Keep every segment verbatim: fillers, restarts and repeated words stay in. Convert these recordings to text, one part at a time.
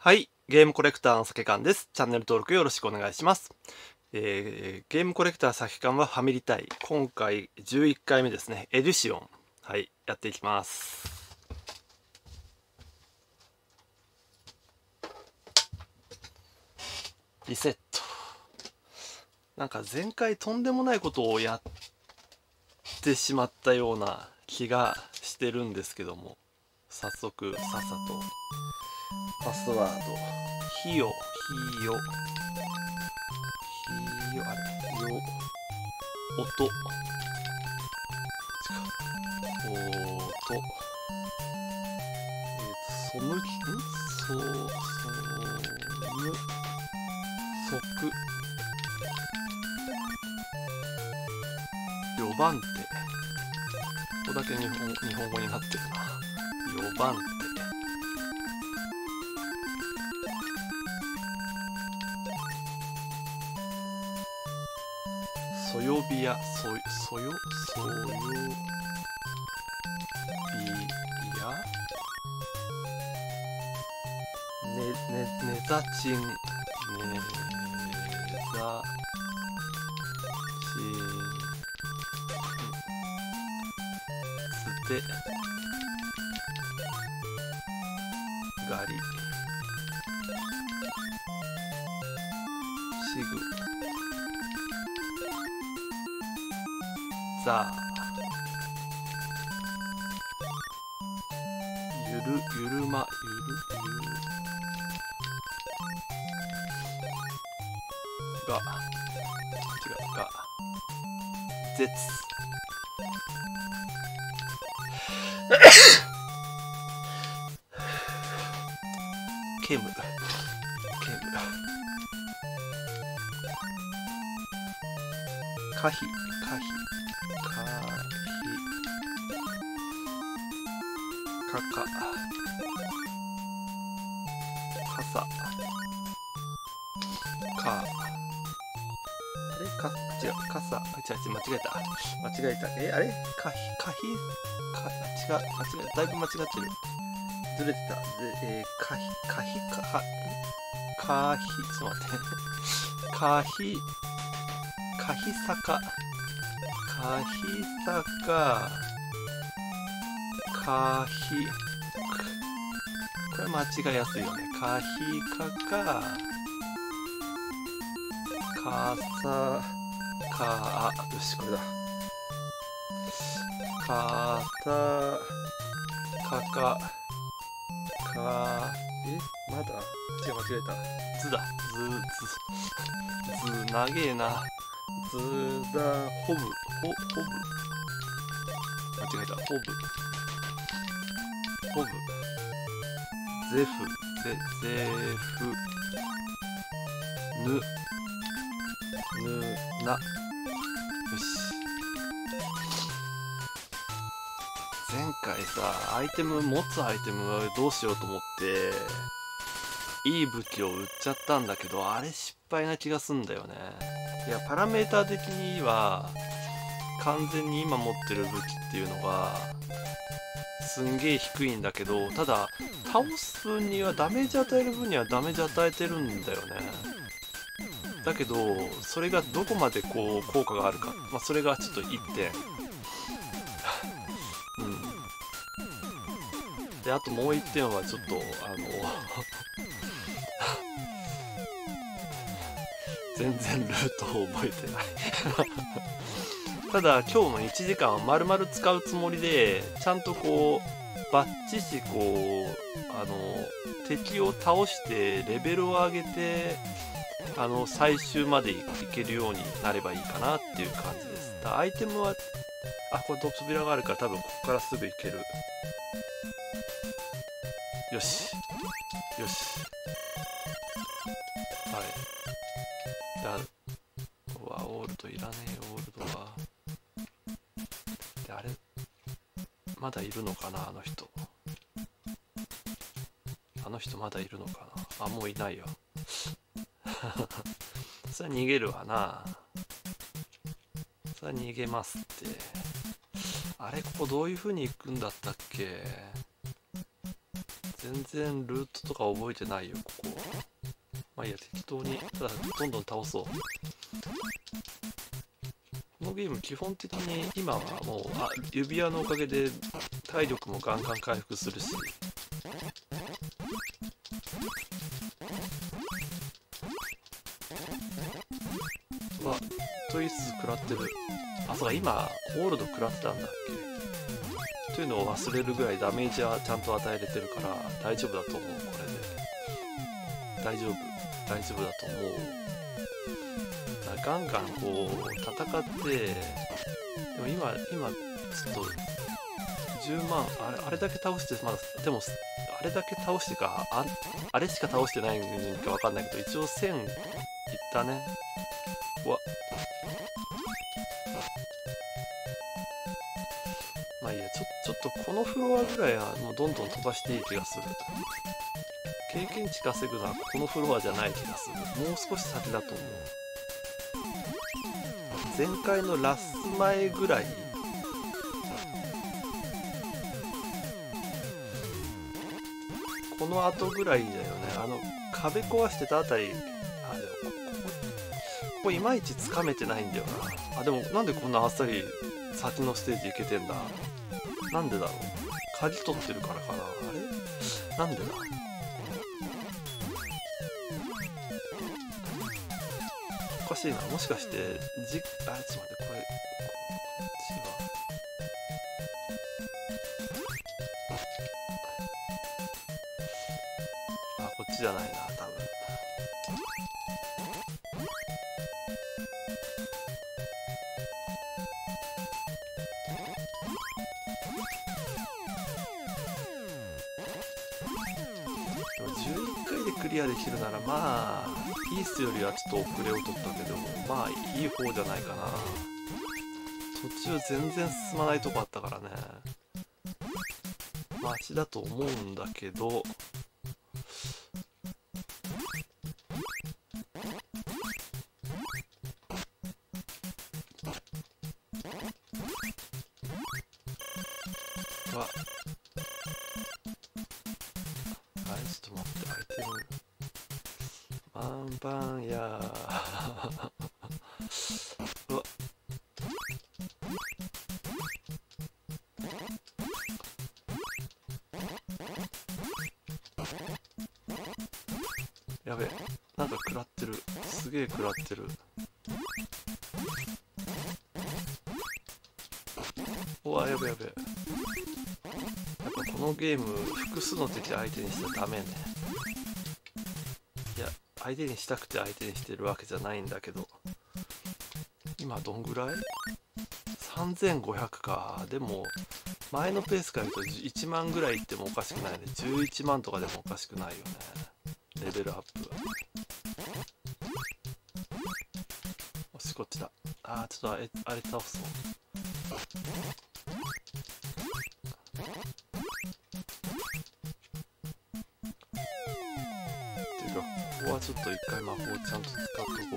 はい、ゲームコレクターのさけかんです。チャンネル登録よろしくお願いします。えー、ゲームコレクターさけかんはファミリタイ。今回じゅういっかいめですね。エデュシオン。はい、やっていきます。リセット。なんか前回とんでもないことをやってしまったような気がしてるんですけども、早速さっさとパスワードひよひよひよあれよ音音えっとそむんそそむそくよばんてここだけ日本日本語になってるな。よばんてそよびやそそよそよびやねねねざちんねざちんつてがりしぐざゆるゆるまゆるゆるが違うが絶けむけむかひかひかひかかかさかあれか違うかさ違う違う間違えた間違えたえあれかひかひか違う間違えだいぶ間違ってるずれてたで、えー、かひかひかかひちょっと待ってかひかひさかかひさかかひこれ間違いやすいよね。かひかかかさかあよしこれだかたかかかえまだ違う間違えたずだずずず長えなずだほぶほほぶ間違えたほぶほぶぜふぜぜふぬぬなよし前回さアイテム持つアイテムどうしようと思っていい武器を売っちゃったんだけどあれ失敗な気がすんだよね。いやパラメーター的には完全に今持ってる武器っていうのがすんげえ低いんだけどただ倒す分にはダメージ与える分にはダメージ与えてるんだよね。だけどそれがどこまでこう効果があるか、まあ、それがちょっといってんうんであともういってんはちょっとあの全然ルートを覚えてないただ今日のいちじかんは丸々使うつもりでちゃんとこうバッチシこうあの敵を倒してレベルを上げてあの最終までいけるようになればいいかなっていう感じです。だアイテムはあこれ扉があるから多分ここからすぐ行ける。よしよしはいじゃあうわオールドいらねえよオールドはであれまだいるのかなあの人あの人まだいるのかなあもういないよそれは逃げるわなそれは逃げますってあれここどういう風に行くんだったっけ全然ルートとか覚えてないよここ。まあいいや、適当にただどんどん倒そう。このゲーム基本的に今はもうあ指輪のおかげで体力もガンガン回復するし、うわトイス食らってる。あ、そうか今オールド食らってたんだっけというのを忘れるぐらいダメージはちゃんと与えれてるから大丈夫だと思う。これで大丈夫大丈夫だと思う。だからガンガンこう戦って、でも今今ちょっとじゅうまんあれあれだけ倒してまだでもあれだけ倒してかああれしか倒してないのか分かんないけど一応せんいったね。うわまあいいや、ちょちょっとこのフロアぐらいはもうどんどん飛ばしていい気がする。経験値稼ぐのはこのフロアじゃない気がする。もう少し先だと思う。前回のラス前ぐらいこの後ぐらいだよね。あの壁壊してたあたり。あ、でもここここいまいちつかめてないんだよな。あ、でもなんでこんなあっさり先のステージ行けてんだ。なんでだろう。鍵取ってるからかな。あれなんでだ。おかしいな。もしかしてじあちょっと待って、これこっちはあこっちじゃないな多分。でもじゅういっかいでクリアできるならまあピースよりはちょっと遅れを取ったけどもまあいい方じゃないかな。途中全然進まないとこあったからね。マシだと思うんだけどうわあれちょっと待ってアイテムバンバンやーうわやべえなんか食らってる。すげえ食らってる。うわやべやべ。やっぱこのゲーム複数の敵相手にしちゃダメね。いや相手にしたくて相手にしてるわけじゃないんだけど。今どんぐらい ?さんぜんごひゃく か。でも前のペースから言うといちまんぐらいいってもおかしくないね。じゅういちまんとかでもおかしくないよね。レベルアップは。よしこっちだ。あーちょっとあれあれ倒そう。ていうかここはちょっと一回魔法ちゃんと使っとこうよ。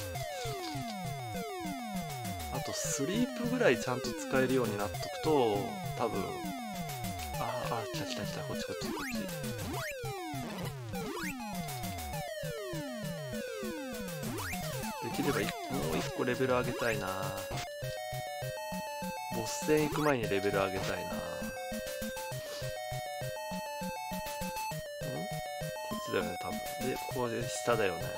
あとスリープぐらいちゃんと使えるようになっとくと多分あーあー来た来た来たこっちこっちこっち。できればもう一個レベル上げたいな。ボス戦行く前にレベル上げたいな。んこっちだよね多分。でここで下だよね。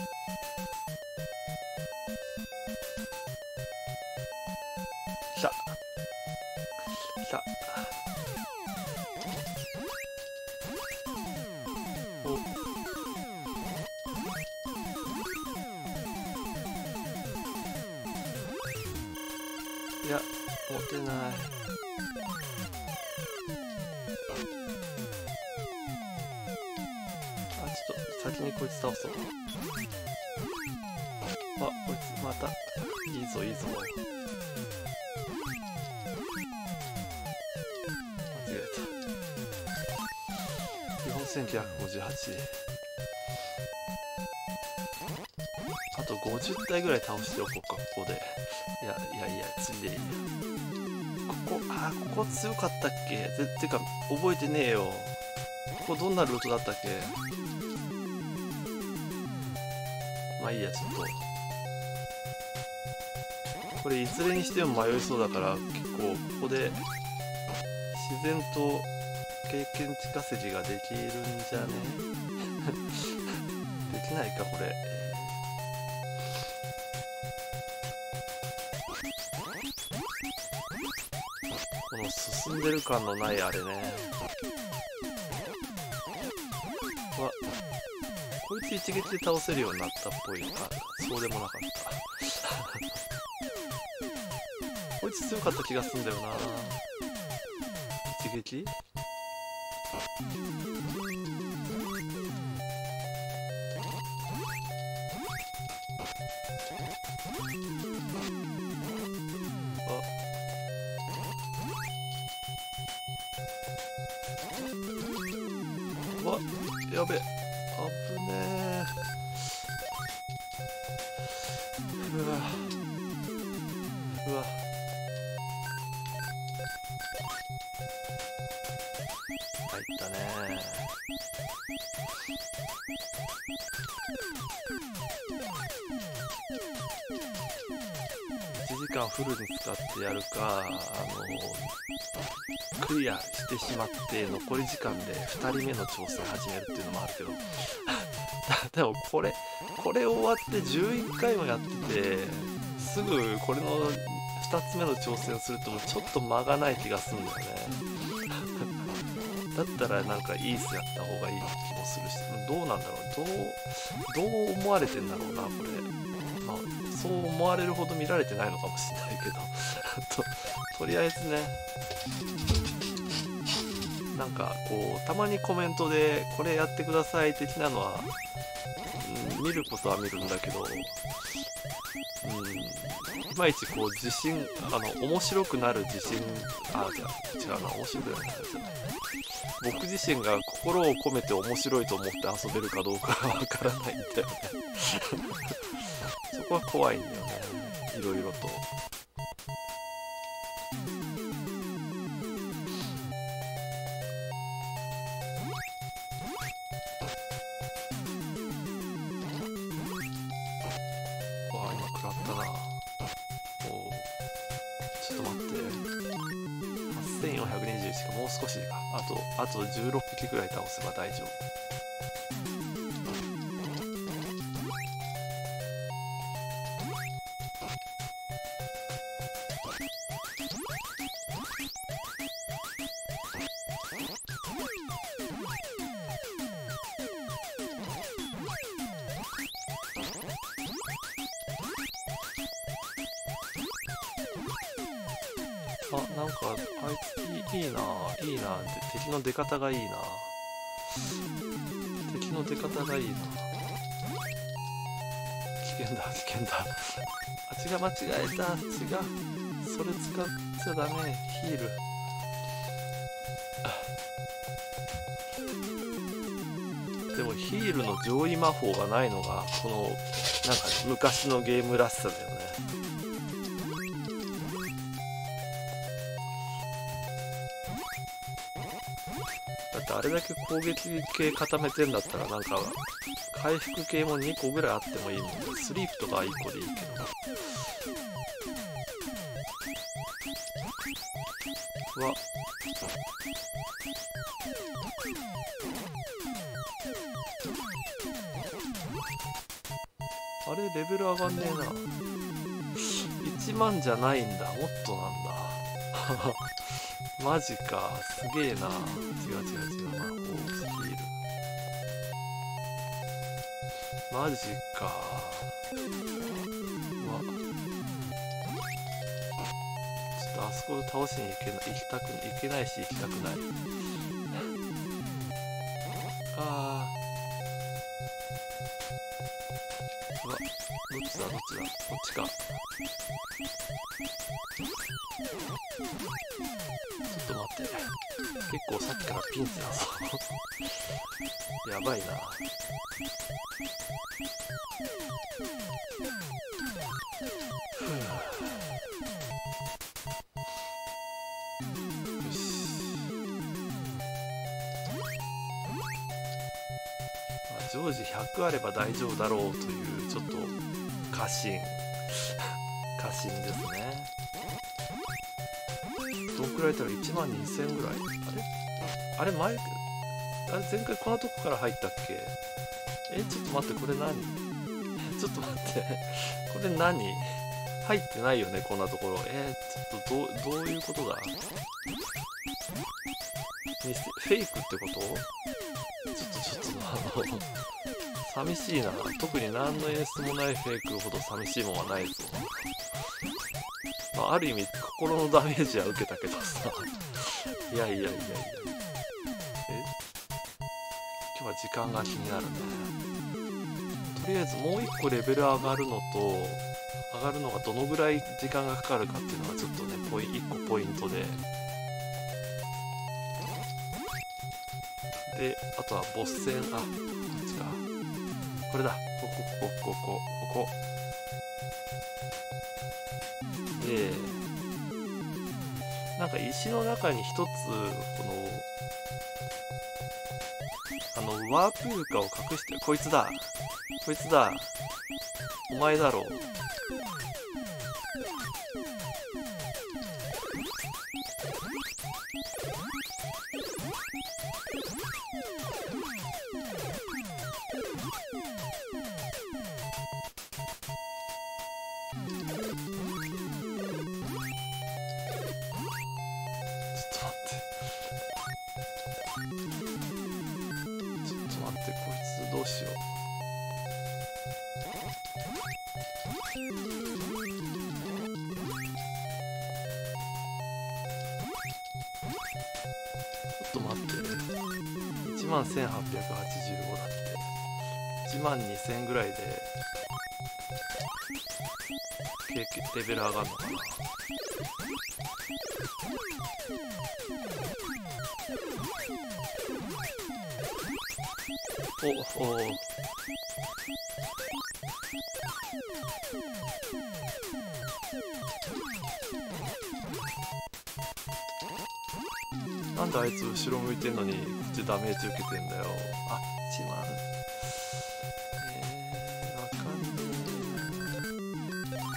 来た来た。おいや持てない。あちょっと先にこいつ倒そう。あこいつまたいいぞいいぞ。間違えた。よんせんきゅうひゃくごじゅうはち。あとごじゅったいぐらい倒しておこうかここで。いやいやいやついでいい。ここあここ強かったっけ。ぜってか覚えてねえよ。 こどんなルートだったっけ。まあいいや、ちょっとこれいずれにしても迷いそうだから、結構ここで自然と経験値稼ぎができるんじゃねできないかこれ。この進んでる感のないあれね。うわ、こいつ一撃で倒せるようになったっぽいのか。そうでもなかったこいつ強かった気がするんだよな。一撃あ、わ、やべ、危ねえ。うわうわ、入ったね。いちじかんフルに使ってやるか、あのクリアしてしまって残り時間でふたりめの挑戦始めるっていうのもあるけどでもこれこれ終わってじゅういっかいもやっててすぐこれのふたつめの挑戦するともちょっと間がない気がするんだよねだったらなんかイースやった方がいい気もするし、どうなんだろう、どうどう思われてんだろうなこれ。まあそう思われるほど見られてないのかもしれないけどと, とりあえずね、なんかこうたまにコメントでこれやってください的なのは、うん、見ることは見るんだけど、うん、いまいちこう自信、あの面白くなる自信、あ、じゃあ違うな、面白くなるじゃない、僕自身が心を込めて面白いと思って遊べるかどうかはわからないんだよねそこは怖いんだよね、いろいろと。わあ、今食らったな。おお、ちょっと待って、はっせんよんひゃくにじゅうしかもう少しか、あとあとじゅうろっぴきぐらい倒せば大丈夫。あ、なんかあいついい、いいな、いいな、敵の出方がいいな、敵の出方がいいな。危険だ危険だあ、違う、間違えた、違う、それ使っちゃダメ、ヒール。でもヒールの上位魔法がないのがこのなんか昔のゲームらしさだよね。だってあれだけ攻撃系固めてんだったらなんか回復系もにこぐらいあってもいいもんね。スリープとかはいっこでいいけど。うわ、あれレベル上がんねえな。いちまんじゃないんだ、もっとなんだマジか、すげえな。違う違う違う、魔法スキルマジか。うわ、ちょっとあそこ倒しに行けな、行きたく行けないし行きたくないあー、うわ、どっちだどっちだ、こっちか。ちょっと待って、結構さっきからピンチだぞやばいな。よし、 常時ひゃくあれば大丈夫だろうというちょっと過信過信ですね。どんくらいいたらいちまんにせんぐらい。あれあれ前あれ前回こんなとこから入ったっけ。えちょっと待って、これ何ちょっと待ってこれ何入ってないよねこんなところ。えー、ちょっとどうどういうことだ。フェイクってこと？ちょっとちょっとあの寂しいな。特に何の演出もないフェイクほど寂しいもんはないぞ。まあ、ある意味心のダメージは受けたけどさいやいやいやいや、え今日は時間が気になるね。とりあえずもう一個レベル上がるのと上がるのがどのぐらい時間がかかるかっていうのがちょっとねポイいっこポイントで、であとはボス戦、あ、こっちか、これだ、ここここここここで、なんか石の中に一つこのあのワープ床を隠してる、こいつだこいつだお前だろう。どうしよう。ちょっと待って、いちまんせんはっぴゃくはちじゅうごだって。いちまんにせんぐらいで経験レベル上がるのかな。おおなんであいつ後ろ向いてんのにこっちダメージ受けてんだよ。あ、いちまん、えー、わかんね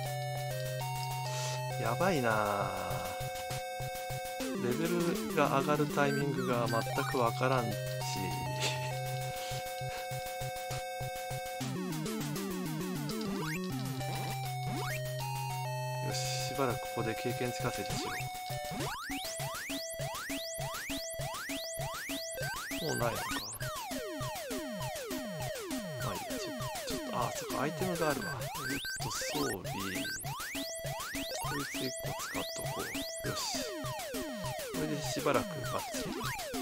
え。やばいな。レベルが上がるタイミングが全くわからんしよし、しばらくここで経験値稼ぎしよう。もうないのか。まあいいや、ちょちょっと、あ、そっか、アイテムがあるわ。えっと、装備。こいついっこ使っとこう。よし。これでしばらくバッチリ。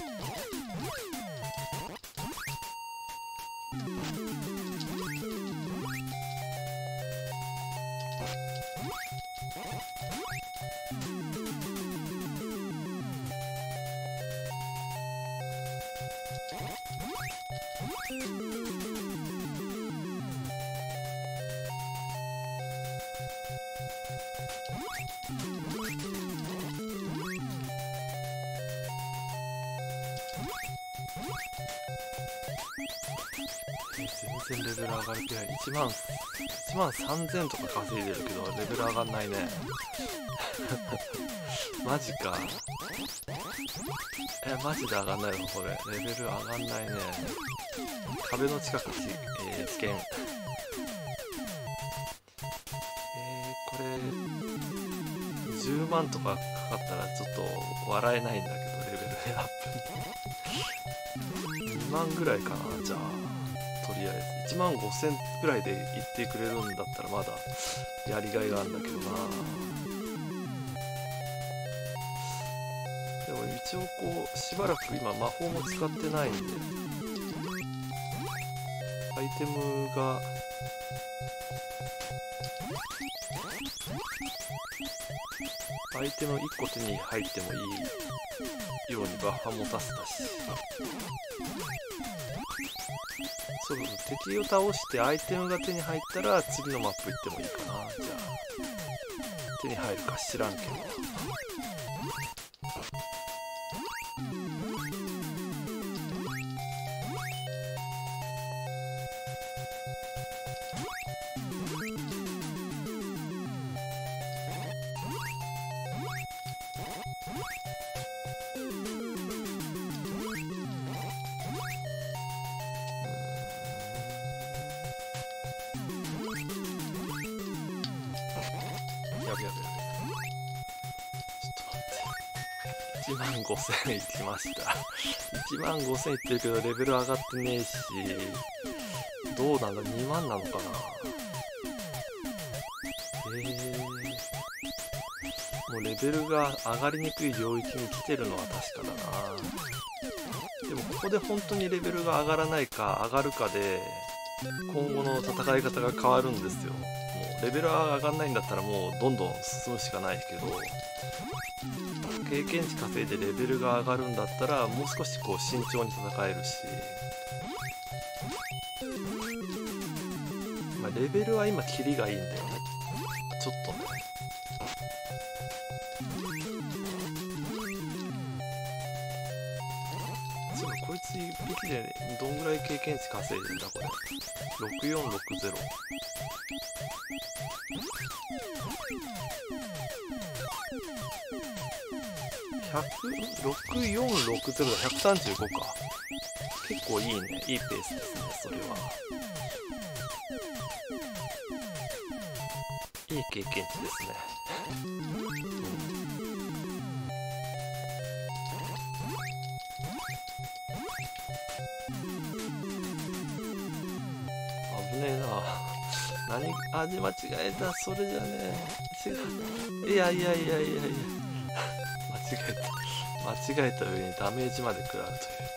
全然レベル上がる気ない。いちまんいちまんさんぜんとか稼いでるけどレベル上がんないねマジか。え、マジで上がんないのこれ。レベル上がんないね。壁の近くち、えー、危険。えー、これじゅうまんとかかかったらちょっと笑えないんだけど、レベルアップにまんぐらいかな。じゃあとりあえずいちまんごせんぐらいでいってくれるんだったらまだやりがいがあるんだけどな。でも一応こうしばらく今魔法も使ってないんでアイテムがアイテムいっこ手に入ってもいいようにバッファ持たせたし、そうそう、敵を倒してアイテムが手に入ったら次のマップ行ってもいいかな。じゃあ手に入るか知らんけど。 ちまんごせんいきました。いちまんごせんいってるけどレベル上がってねえし、どうなんだ、にまんなのかな。えー、もうレベルが上がりにくい領域に来てるのは確かだな。でもここで本当にレベルが上がらないか上がるかで今後の戦い方が変わるんですよ。もうレベルが上がんないんだったらもうどんどん進むしかないけど、経験値稼いでレベルが上がるんだったらもう少しこう慎重に戦えるし、まあ、レベルは今キリがいいんだよね、ちょっとね。そう、こいついっぴきでどんぐらい経験値稼いでんだこれ。ろくよんろくゼロ。ろくよんろくゼロだ、ひゃくさんじゅうごか。結構いいね、いいペースですね、それは。いい経験値ですね。うん、危ねえな。何、味間違えた、それじゃねえ。違う。いやいやいやいやいや。間違えた。間違えた上にダメージまで食らうという。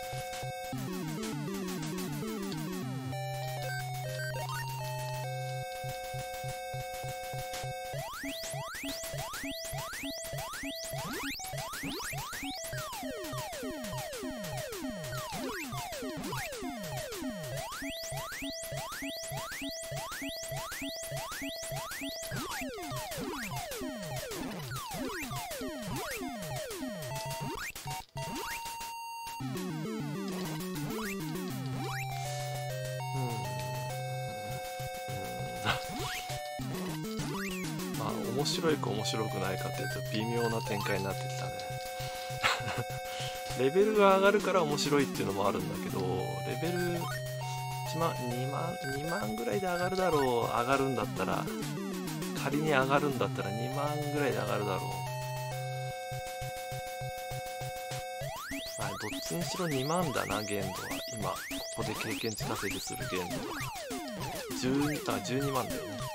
まあ面白いか面白くないかっていうと微妙な展開になってきたね。レベルが上がるから面白いっていうのもあるんだけど、レベルいちまんにまんにまんぐらいで上がるだろう。上がるんだったら、仮に上がるんだったらにまんぐらいで上がるだろう。まあどっちにしろにまんだな、限度は。今ここで経験値稼ぎする限度はじゅうに、あ、じゅうにまんだよね。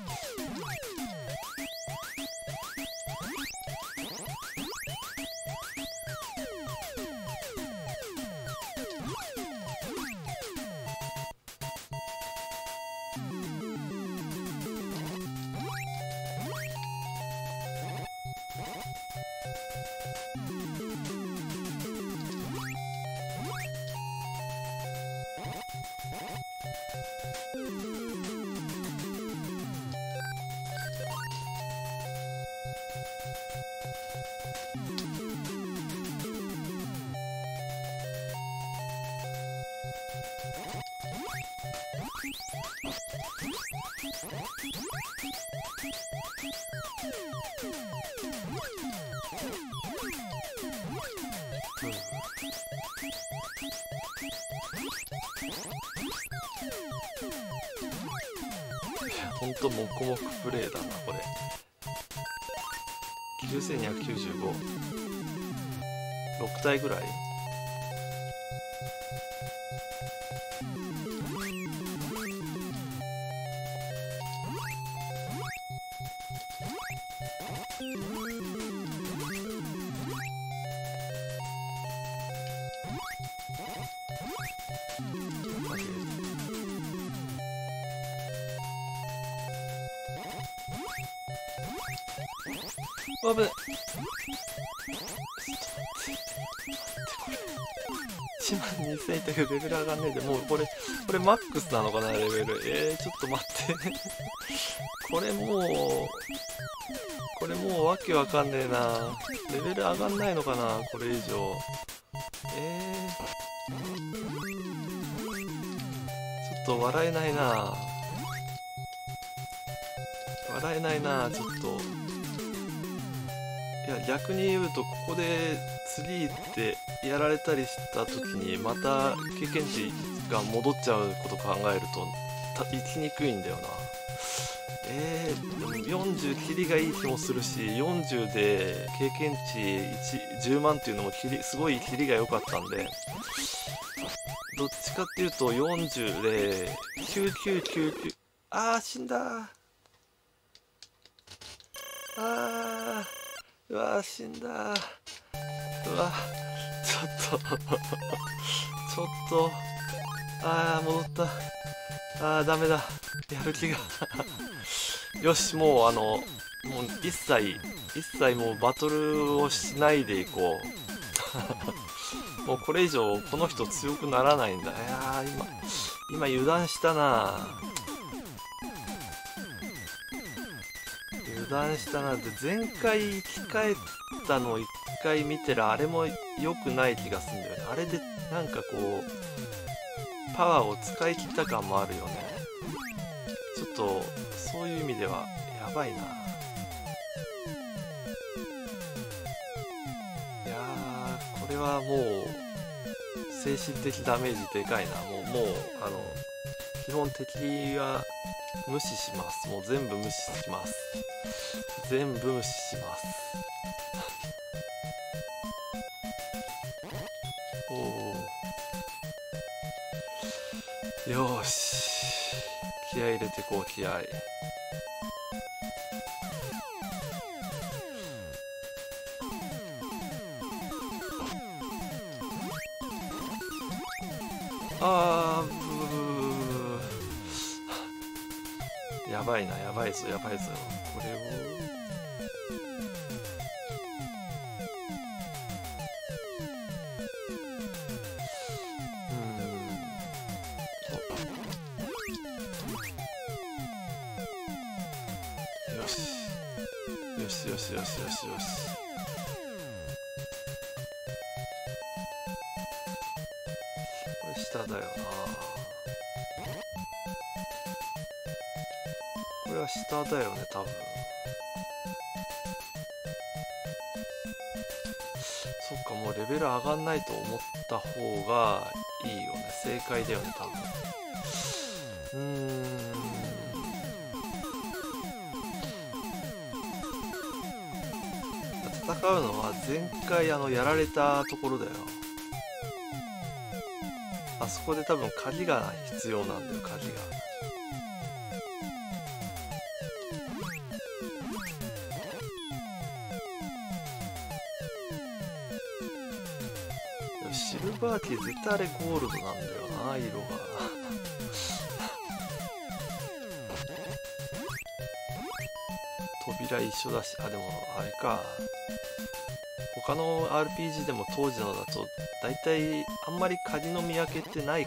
ほんと黙々プレイだなこれ。きゅうせんにひゃくきゅうじゅうご、ろく体ぐらい。危ね。いちまんにせんいったけどレベル上がんねえで、もうこれこれマックスなのかなレベル。えー、ちょっと待ってこれもうこれもうわけわかんねえな。レベル上がんないのかなこれ以上。えー、ちょっと笑えないな。笑えないなちょっと。いや逆に言うとここで次ってやられたりした時にまた経験値が戻っちゃうこと考えると生きにくいんだよな。えー、でもよんじゅうキリがいい気もするし、よんじゅうで経験値じゅうまんっていうのもキリすごいキリが良かったんで、どっちかっていうとよんじゅうできゅうきゅうきゅうきゅう、あー死んだー、あー、うわー死んだー、うわちょっとちょっと、あー戻った、あーダメだ、やる気がよし、もうあのもう一切一切もうバトルをしないでいこうもうこれ以上この人強くならないんだ。いやー今今油断したな、油断したな。で前回生き返ったのを一回見てるあれも良くない気がするんだよね。あれでなんかこうパワーを使い切った感もあるよね。ちょっとそういう意味ではやばいな。いやーこれはもう精神的ダメージでかいな。もうもうあの基本敵は無視します。もう全部無視します。全部無視しますおお、よーし、気合い入れてこう、気合い。あー、ブーやばいな、やばいぞ、やばいぞ。これをよしよしよしよしよしよし。これ下だよな。これは下だよね多分。そっか、もうレベル上がんないと思った方がいいよね。正解だよね多分。うーん戦うのは前回あのやられたところだよ。あそこで多分鍵が必要なんだよ、鍵が。シルバーキー絶対あれゴールドなんだよな、色が扉一緒だし、あでもあれか、他の アールピージー でも当時のだとだいたいあんまり鍵の見分けってないか。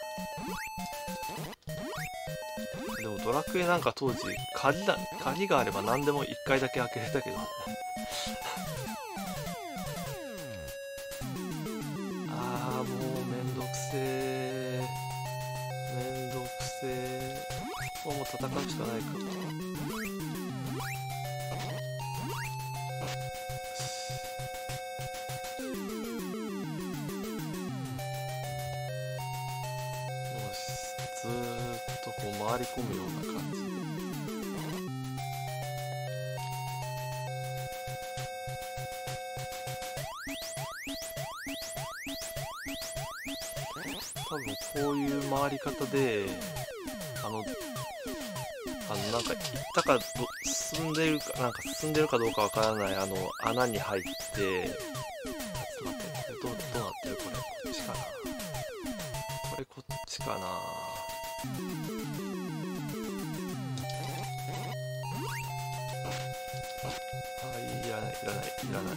でもドラクエなんか当時鍵だ鍵があれば何でもいっかいだけ開けれたけどあーもうめんどくせえ、めんどくせえ。もう戦うしかないか。ずーっとこう回り込むような感じで。多分こういう回り方であのあのなんか行ったかど進んでるかなんか進んでるかどうかわからないあの穴に入って、ちょっと待って、これどうどうなってる、これこっちかな、これこっちかな。あ、いらないいらないいらない。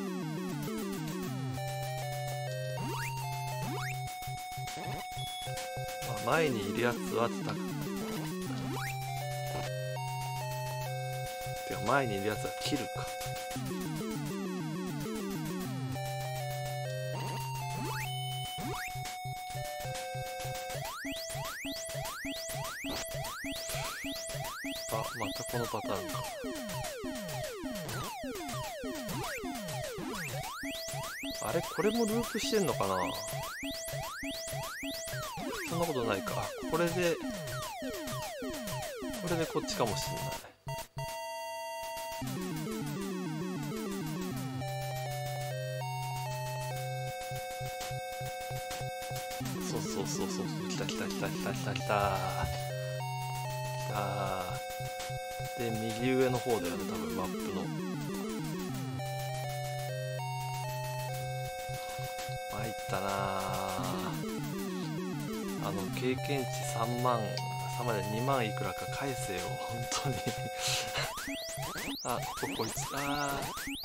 まあ、前にいるやつは叩く。てか前にいるやつは切るか。あ、またこのパターンか。あれ、これもループしてんのかな。そんなことないか。これでこれでこっちかもしんない。 た来た来た来た来た来た。で右上の方だよね、多分マップの。参ったなあ。あの経験値さんまんさんまんでにまんいくらか返せよ本当にあ、ここいつ、あ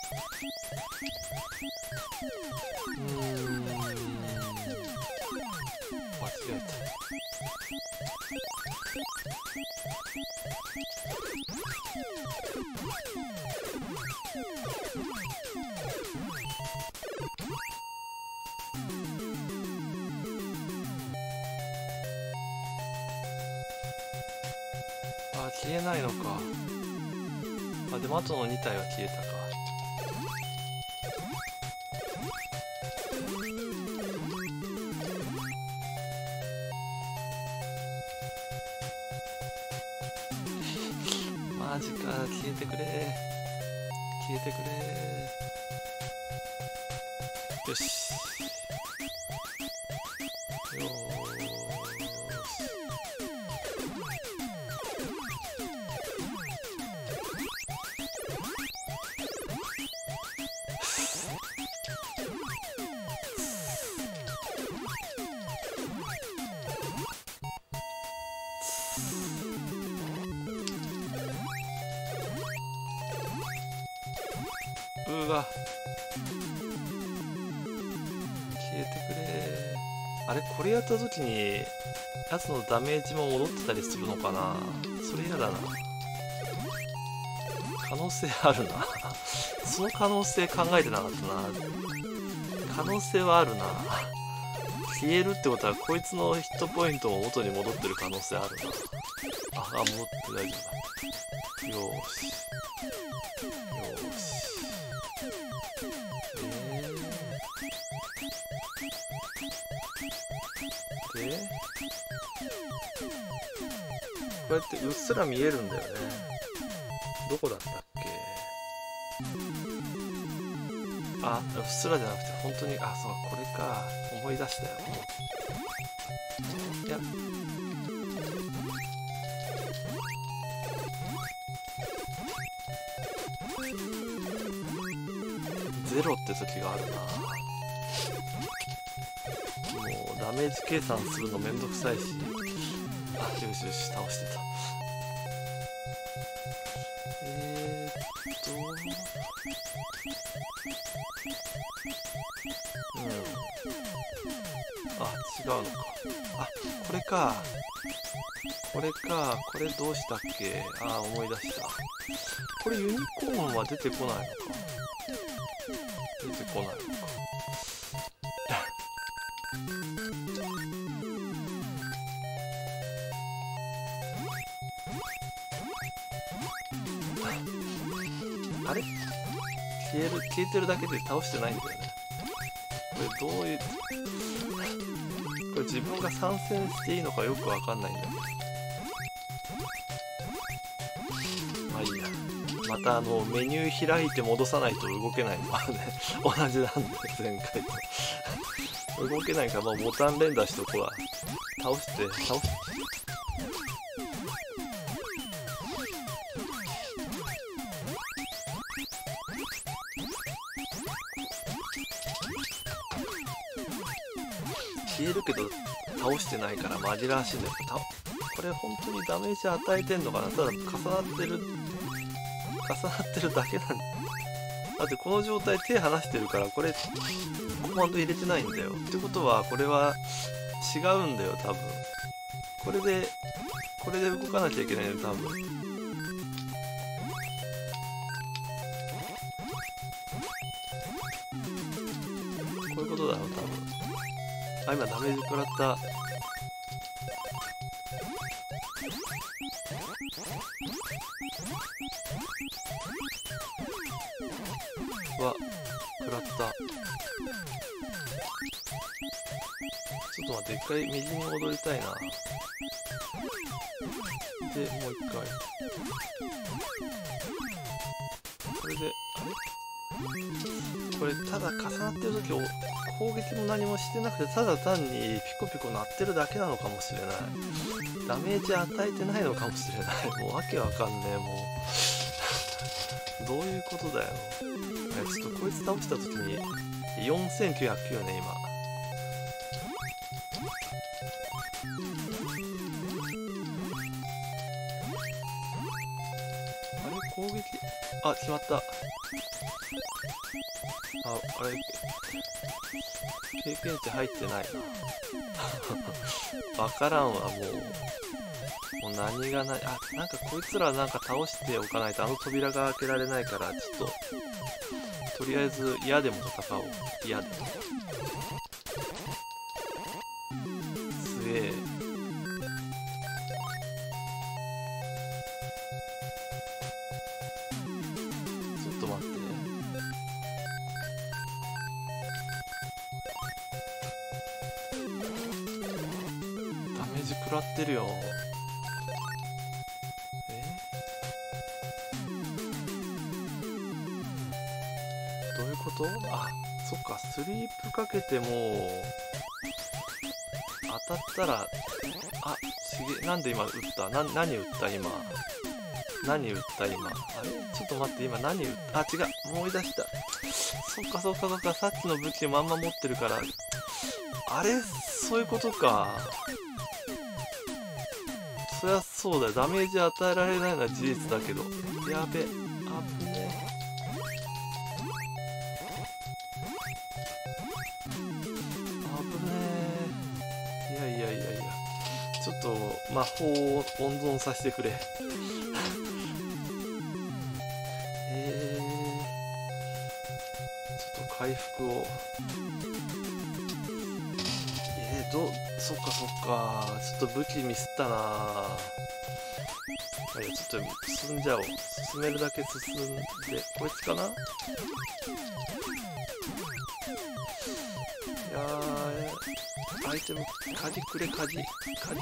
ーうーん、間違えた。あ、消えないのか。あ、でも後のに体は消えたか。マジか、消えてくれ、消えてくれ。よし、よーし。うわ、消えてくれ。あれ、これやった時にやつのダメージも戻ってたりするのかな。それ嫌だな。可能性あるなその可能性考えてなかったな。可能性はあるな。消えるってことはこいつのヒットポイントも元に戻ってる可能性あるな。ああ、戻って大丈夫だ。よーしよーし。でこうやってうっすら見えるんだよね。どこだったっけ。あ、うっすらじゃなくて本当に、あ、そう、これか。思い出したよ。いや、ゼロって時があるな。もうダメージ計算するのめんどくさいし。あ、よしよし、倒してた。えーっとうんあ、違うのか。あ、これかこれか。これどうしたっけ。あ、思い出した。これユニコーンは出てこないのか。出てこないのか。あれ、消える、消えてるだけで倒してないんだよね。これどういう、これ自分が参戦していいのかよくわかんないんだけど。まあいいや。またあのメニュー開いて戻さないと動けないのはね同じなんで、前回と動けないから、まあボタン連打しとこう。倒して倒して。消えるけど倒してないから紛らわしいんだよ。たこれ本当にダメージ与えてんのかな。ただ重なってる重なってるだけなんだ。だってこの状態手離してるから、これコマンド入れてないんだよ。ってことはこれは違うんだよ多分。これでこれで動かなきゃいけないの多分。こういうことだろう多分。あ、今ダメージ食らった。わ、食らった。ちょっと待って、一回右に戻りたいな。で、もう一回。これで、あれこれただ重なってる時お攻撃も何もしてなくて、ただ単にピコピコ鳴ってるだけなのかもしれない。ダメージ与えてないのかもしれない。もうわけわかんねえ、もうどういうことだよ。ちょっとこいつ倒した時によんせんきゅうひゃくきゅうね、今。あれ攻撃、あ、決まった。あ、あれ経験値入ってないなわからんわ、もうもう何がない。あ、なんかこいつらなんか倒しておかないとあの扉が開けられないから、ちょっととりあえず嫌でも戦おう。嫌でもすげえ。ちょっと待って、ダメージ食らってるよ。えどういうこと？あ、そっか、スリープかけても当たったら、あ、ちげ、なんで今撃った？な、何撃った今？何撃った今？あれちょっと待って、今何撃った？あ、違う、思い出した。そっかそっかそっか、さっきの武器まんま持ってるから、あれそういうことか。そりゃそうだよ、ダメージ与えられないのは事実だけど。やべ、あぶねえ。危ねえ。いやいやいやいや、ちょっと魔法を温存させてくれえー、ちょっと回復を。えー、どそっかそっか、ちょっと武器ミスったな。いや、ちょっと進んじゃおう。進めるだけ進んで、こいつかな。いやー、アイテム、鍵くれ、鍵、鍵。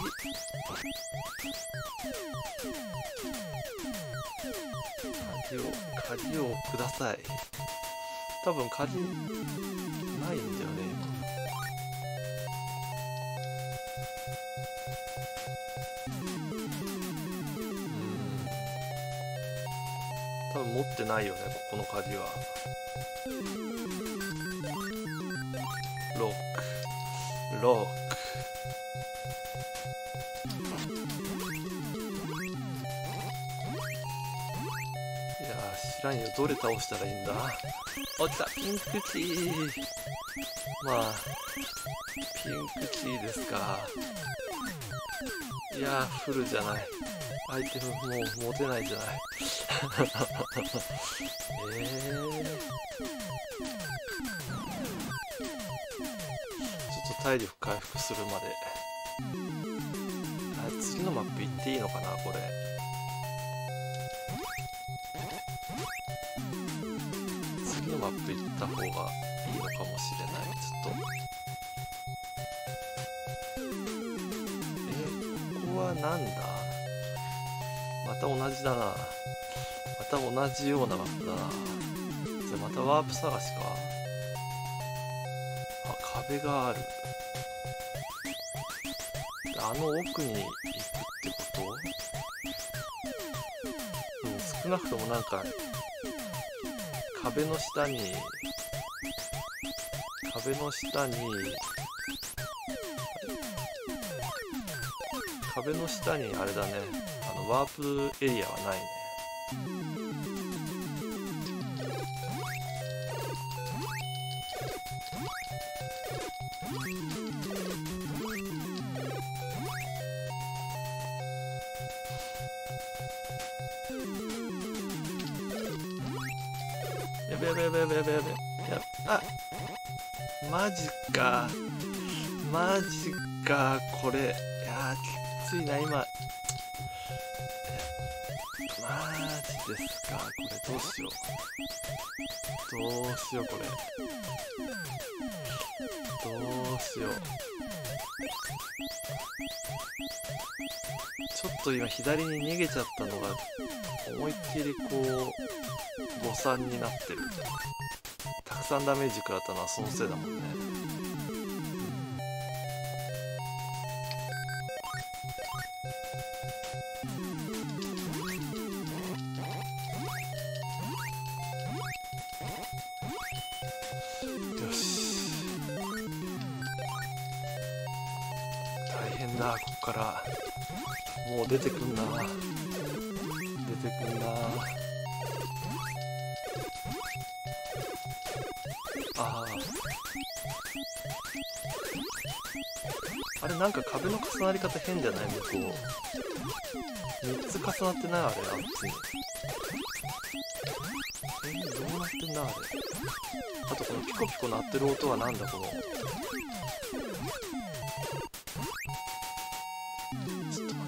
鍵を、鍵をください。多分鍵、ないんだよね、今。多分持ってないよね、ここの鍵は。ロック、ロック。いやー、知らんよ、どれ倒したらいいんだ。落ちた、ピンクキー。まあ、ピンクキーですか。いやー、フルじゃない。アイテムもう持てないじゃないえー、ちょっと体力回復するまで。あ、次のマップ行っていいのかな、これ。次のマップ行った方がいいのかもしれない。ちょっとえー、ここはなんだ。また同じだな。また同じようなマップだな。じゃあまたワープ探しか。あ、壁がある。あの奥に行くってこと？うん、少なくともなんか壁の下に壁の下に壁の下にあれだね、あのワープエリアはないね。やべやべやべやべやべやべ。やあ、マジかマジか。これいやーきついな今。 マジですか。これどうしよう。どうしようこれ。どうしよう。ちょっと今左に逃げちゃったのが思いっきりこう誤算になってる。たくさんダメージ食らったのはそのせいだもんね。よし、大変だ。ここからもう出てくんな、出てくんな。ああ、あれなんか壁の重なり方変じゃない？向こうみっつ重なってない？あれあっちに。えー、どうなってんだあれ。あとこのピコピコ鳴ってる音はなんだこの。ちょっと待って、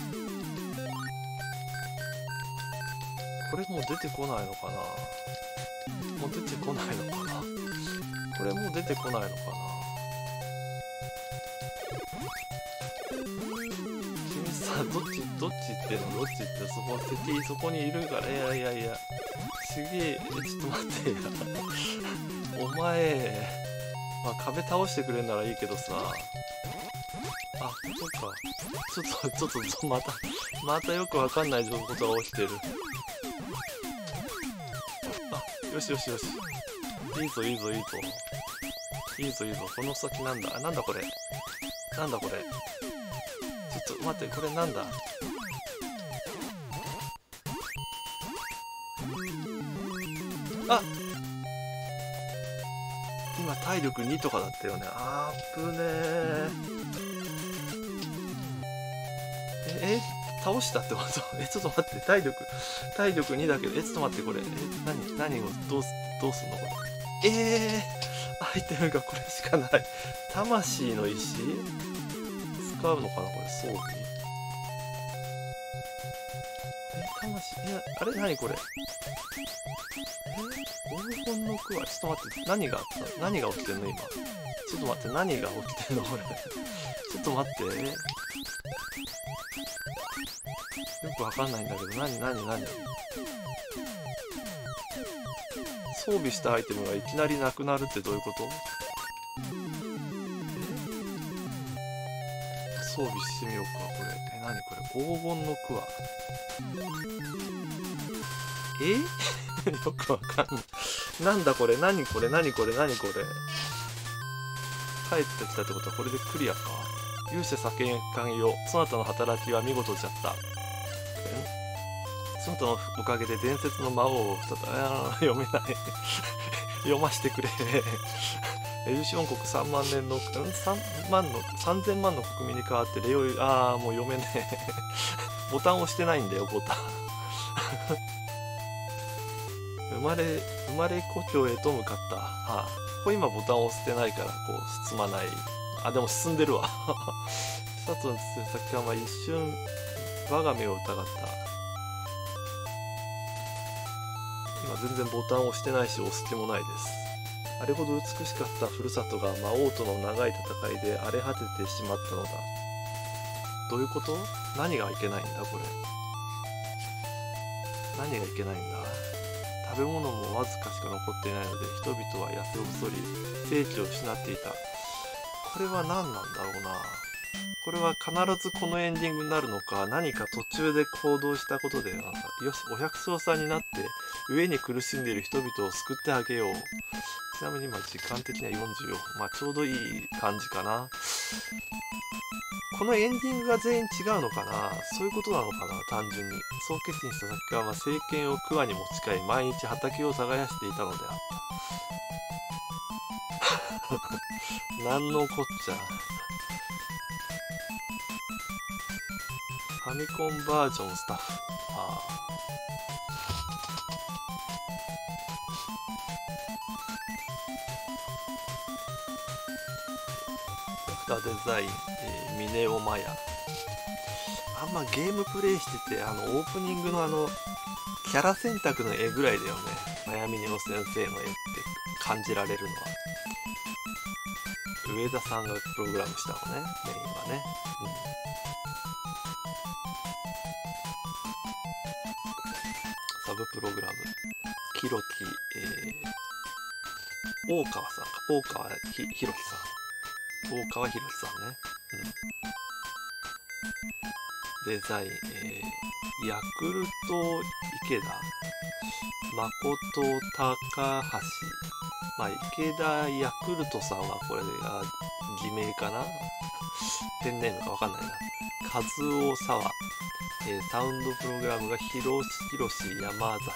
これもう出てこないのかな。もう出てこないのかな。これもう出てこないのかな。君さ、どっちどっち行ってんの？どっち行ってんの？そこ敵そこにいるから。いやいやいや、すげえ。ちょっと待ってよお前、まあ壁倒してくれんならいいけどさ。あ、そっか。ちょっとちょっとまたまたよくわかんないことが起きてる。あ、よしよしよし、いいぞいいぞいいぞいいぞいいぞ。この先なんだ。なんだこれ、なんだこれ。ちょっと待って、これなんだ。あ、今体力にとかだったよね。あーぶねー。ええ、倒したってことえ、ちょっと待って、体力体力にだけど、え、ちょっと待って、これえ、何何をどうすどうすんのこれ。えー、アイテムがこれしかない。魂の石使うのかなこれ、装備。え、魂、いや、あれ何これ。黄金のクワ、ちょっと待って、何があった何が起きてんの今。ちょっと待って、何が起きてんのこれ。ちょっと待って。よくわかんないんだけど、何何何装備したアイテムがいきなりなくなるってどういうこと？装備してみようか、これ。え、何これ、黄金のクワ。えよくわかんない。なんだこれ、何これ、何これ、何これ。帰ってきたってことはこれでクリアか。勇者左官よ、そなたの働きは見事じゃった。そなたのおかげで伝説の魔王を再び、あー読めない読ましてくれエルシオン国さんまん年のさんまんのさんぜんまんの国民に代わって礼を、ああもう読めねえボタン押してないんだよボタン生まれ生まれ故郷へと向かった。はあ、これ今ボタン押してないからこう進まない。あ、でも進んでるわ佐藤の先は一瞬我が目を疑った。今全然ボタンを押してないし押す気もないです。あれほど美しかったふるさとが魔王との長い戦いで荒れ果ててしまったのだ。どういうこと？何がいけないんだこれ。何がいけないんだ。食べ物もわずかしか残っていないので人々は痩せ細り生気を失っていた。これは何なんだろうな。これは必ずこのエンディングになるのか、何か途中で行動したことでなんかよしお百姓さんになって飢えに苦しんでいる人々を救ってあげよう。ちなみに今時間的にはよんじゅうよん、まあちょうどいい感じかな。このエンディングが全員違うのかな。そういうことなのかな。単純にそう決心した先は政権を桑に持ち帰り毎日畑を耕していたのであったなんのこっちゃ。ファミコンバージョンスタッフ。あキャラクターデザイン、えー、ミネオマヤ。 あんまゲームプレイしてて、あのオープニングのあのキャラ選択の絵ぐらいだよね、まやみねお先生の絵って感じられるのは。上田さんがプログラムしたのね、メインはね。うん、サブプログラムキロキ、えー、大川さんか、大川ひひろきさん、大川ひろきさんね。うん、デザイン、えー、ヤクルト池田、誠高橋、まあ池田ヤクルトさんはこれが偽名かな、ペンネームかわかんないな。和夫沢、えー、サウンドプログラムがひろしひろし山崎。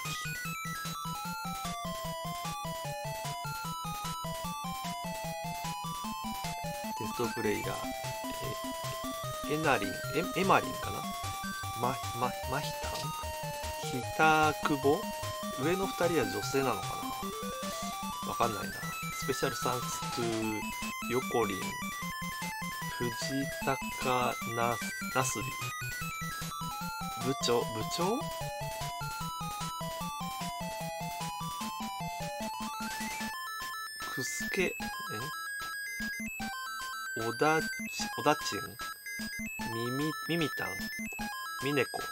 テストプレイヤー、えー、エナリン、エエマリンかな、ま、ま、まひたん、ひたくぼ、上のふたりは女性なのかな、わかんないな。スペシャルサンクストゥヨコリン、藤高ななすび、部長、部長くすけ、えおだち、おだちん、みみ、みみたん、みねこ、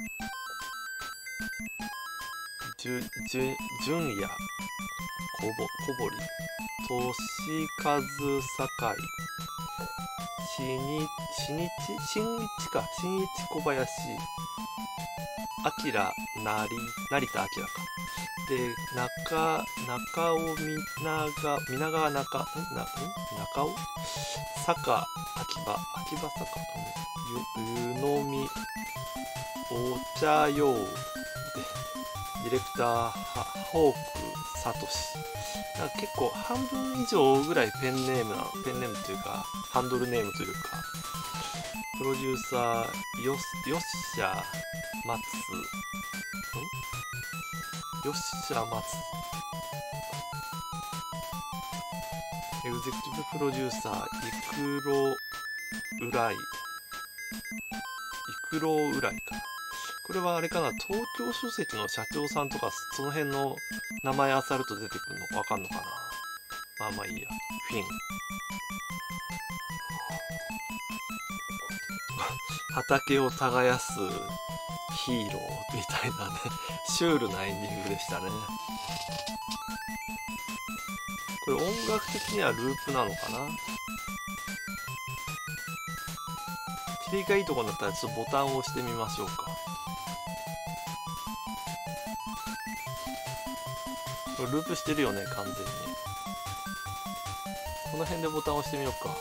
じゅ、じゅ、じゅんや、こぼ、こぼり、としかずさかい、しに、しにち、しんいちか、しんいち小林、あきら、なり、成田あきらか。で、中、中尾みなが、みながわ中、んな、ん中尾坂、秋葉、秋葉坂、ゆ、ゆのみ、お茶用で、ディレクター、は、ホーク、さとし。なんか結構半分以上ぐらいペンネームなの、ペンネームというか、ハンドルネームというか、プロデューサー、よ、よっしゃ、松、んよっしゃ、松。エグゼクティブプロデューサー、イクロウライ。イクロウライかな。これはあれかな、東京書籍の社長さんとか、その辺の名前あさると出てくるのわかんのかな。まあまあいいや。フィン。畑を耕すヒーローみたいなね、シュールなエンディングでしたね。これ音楽的にはループなのかな。切りがいいところだったらちょっとボタンを押してみましょうか。これループしてるよね、完全に。この辺でボタンを押してみようか。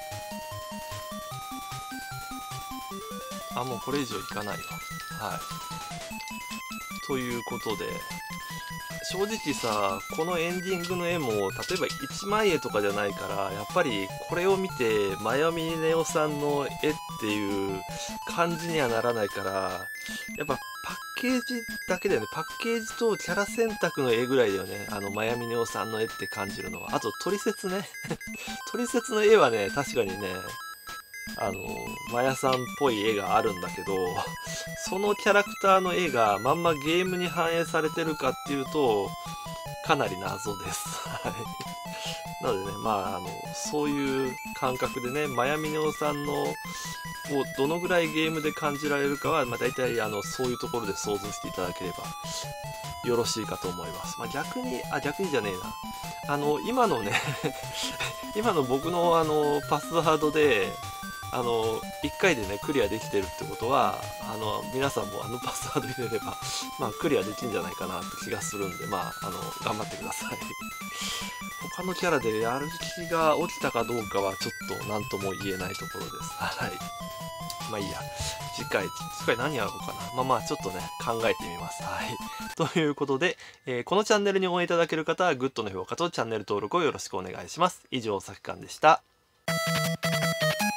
あ、もうこれ以上いかないわ。はい。ということで、正直さ、このエンディングの絵も、例えばいちまい絵とかじゃないから、やっぱりこれを見て、まやみねおさんの絵っていう感じにはならないから、やっぱパッケージだけだよね。パッケージとキャラ選択の絵ぐらいだよね。あの、まやみねおさんの絵って感じるのは。あと、トリセツね。トリセツの絵はね、確かにね、あのマヤさんっぽい絵があるんだけど、そのキャラクターの絵がまんまゲームに反映されてるかっていうとかなり謎です。なのでね、まああのそういう感覚でね、まやみねおさんのをどのぐらいゲームで感じられるかは、まあ、大体あのそういうところで想像していただければよろしいかと思います。まあ、逆にあ逆にじゃねえな、あの今のね今の僕のあのパスワードであのいっかいでねクリアできてるってことは、あの皆さんもあのパスワード入れればまあクリアできるんじゃないかなって気がするんで、まああの頑張ってください。他のキャラでやる気が起きたかどうかはちょっと何とも言えないところです。はい。まあいいや。次回、次回何やろうかな。まあまあちょっとね、考えてみます。はい。ということで、えー、このチャンネルに応援いただける方はグッドの評価とチャンネル登録をよろしくお願いします。以上、さきかんでした。